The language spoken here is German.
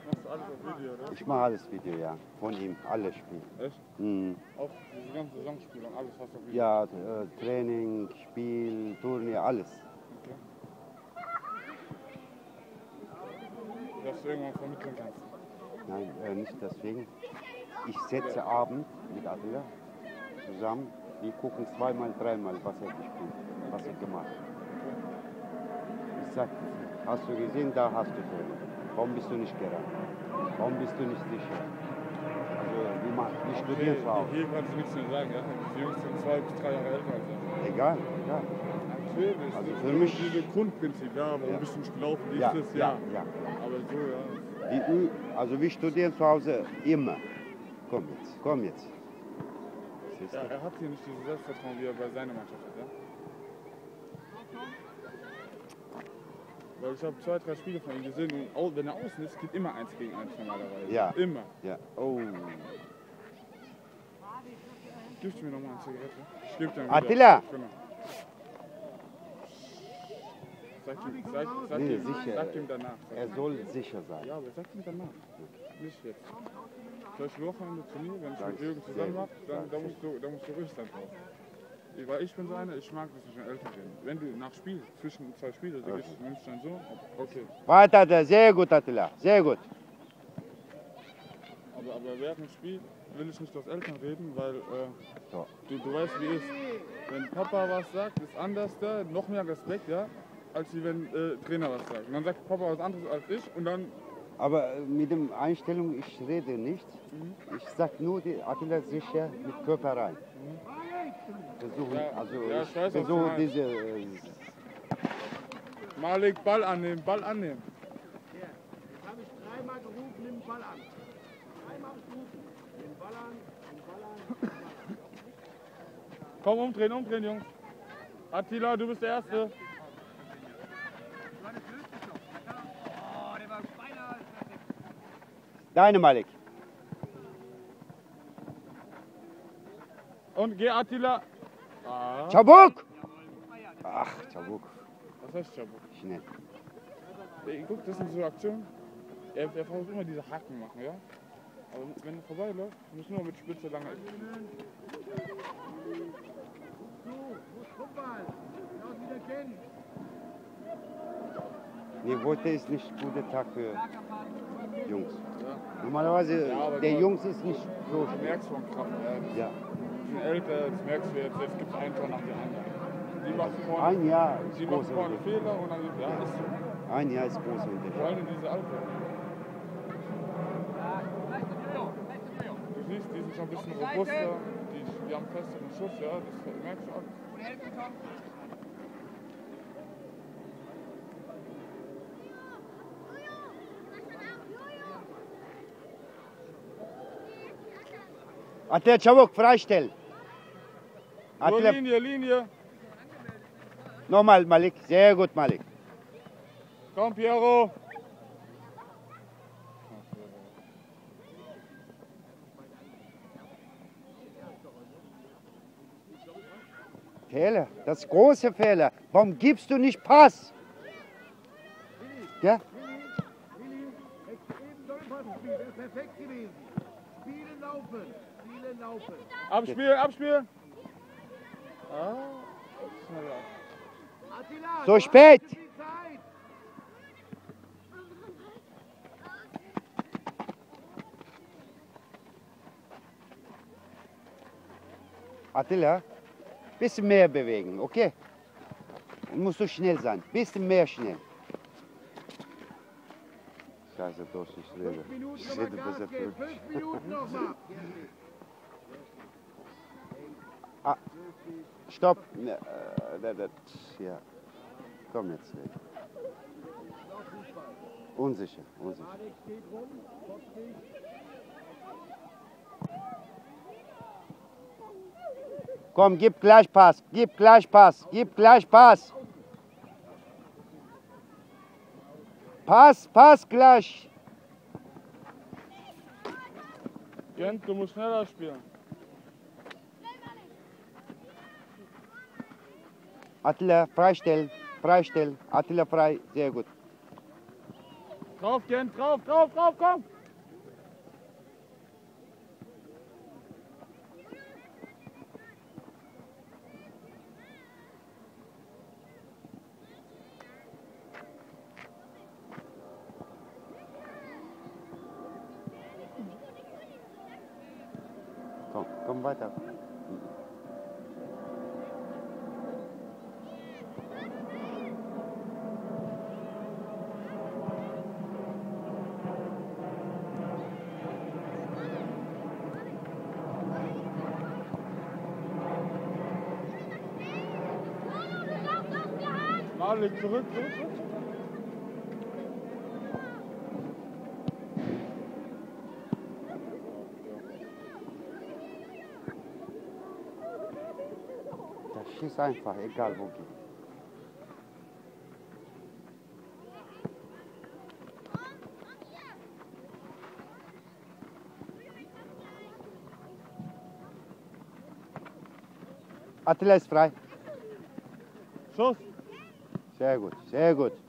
Machst du alles auf Video, oder? Ich mache alles Video, ja. Von ihm, alles Spiele. Echt? Mhm. Auch diese ganzen Saisonspiele und alles hast du auf Video? Ja, Training, Spiel, Turnier, alles. Okay. Dass du irgendwann vermitteln kannst. Nein, nicht deswegen. Ich setze Abend mit Attila zusammen. Wir gucken zweimal, dreimal, was er gespielt, was er gemacht hat. Ich sag, hast du gesehen, da hast du Fehler. Warum bist du nicht gerannt? Warum bist du nicht sicher? Also, wir studieren zu Hause. Hier kannst du nichts mehr sagen, ja? Die Jungs sind 2 bis 3 Jahre älter als ich. Egal, egal. Natürlich. Also für mich. Dieses Grundprinzip, ja, warum bist du nicht gelaufen? Ja, Dieses, ja. Aber so, ja. Also wir studieren zu Hause immer. Komm jetzt. Ja, er hat hier nicht dieses Selbstvertrauen, wie er bei seiner Mannschaft hat, ja? Weil ich habe 2, 3 Spiele von ihm gesehen und wenn er außen ist, geht immer 1 gegen 1 normalerweise. Ja. Immer. Ja. Oh. Gibst du mir nochmal eine Zigarette? Ich geb dir eine Attila! Genau. Nee, sicher. Sag ihm danach. Er soll sicher sein. Ja, aber sag ihm danach. Nicht jetzt. Vielleicht Wochenende Turnier, wenn ich mit Jürgen Sehr zusammen gut. mache, dann musst du ruhig sein drauf. Weil ich bin so einer, ich mag das nicht mit Eltern reden. Wenn du nach Spiel, zwischen 2 Spiele, du nimmst dann so, okay. Weiter, sehr gut, Attila, sehr gut. Aber während dem Spiel will ich nicht aus Eltern reden, weil So. du weißt, wie es ist. Wenn Papa was sagt, ist anders da, noch mehr Respekt, ja, als wenn Trainer was sagt. Und dann sagt Papa was anderes als ich und dann... Aber mit der Einstellung, ich rede nicht. Ich sag nur, die Attila sicher mit Körper rein. Versuchen, Ja, also ja, ich ich weiß, was du versuche meinst. diese... Malik, Ball annehmen, Ball annehmen. Jetzt habe ich 3-mal gerufen, nimm den Ball an. 3-mal gerufen, nimm den Ball an, nimm den Ball an, nimm den Ball an. Komm, umdrehen, Jungs. Attila, du bist der Erste. Deine Malik. Und geh, Attila. Ah. Çabuk! Ach, çabuk. Was heißt Chabu? Schnell. Ey, guck, das sind so Aktionen. Er versucht immer diese Hacken machen, ja? Aber wenn er vorbeiläuft, muss nur mit Spitze lange. Nee, heute ist nicht ein guter Tag für Jungs. Ja. Normalerweise, Ja, aber der du- Jungs ist nicht so Du schwer. merkst von Kraft, ja. Ja. Die sind älter, das merkst du jetzt gibt es ein Tor nach dem anderen. Die machen vorne, Ein Jahr ist die machen großer vorne Unterschied. Fehler und dann ja, ist so. Ein Jahr ist großer Vor Unterschied. allem in diese Alter. Du siehst, die sind schon ein bisschen robuster, die haben festeren Schuss, ja, das merkst du alles. Attila çabuk, freistellen. Nur Attila, Linie. nochmal Malik, sehr gut Malik. Komm, Piero. Fehler, das ist große Fehler. Warum gibst du nicht Pass? Ja? Willi, extrem Dollpassspiel, das ist perfekt gewesen. Spielen laufen. Abspiel. Ah, schneller. Attila, So spät. die Zeit. Attila, bisschen mehr bewegen, okay? Musst du schnell sein, bisschen mehr schnell. Scheiße, doch, ich 5 rede. Minuten Ich nochmal rede Gas besser geben, für 5 Minuten nochmal. Ah, stopp. Ja. Komm jetzt. Unsicher. Alex geht rum, kommt nicht. Komm, gib gleich Pass. Pass gleich. Jens, du musst schneller spielen. Attila, freistellen. Attila frei, sehr gut. Drauf, Gent, drauf, drauf, drauf, komm! Komm, komm weiter. Malik, zurück, zurück, zurück. Das schießt einfach, egal wo geht. Attila ist frei. Schuss! Sehr gut, sehr gut.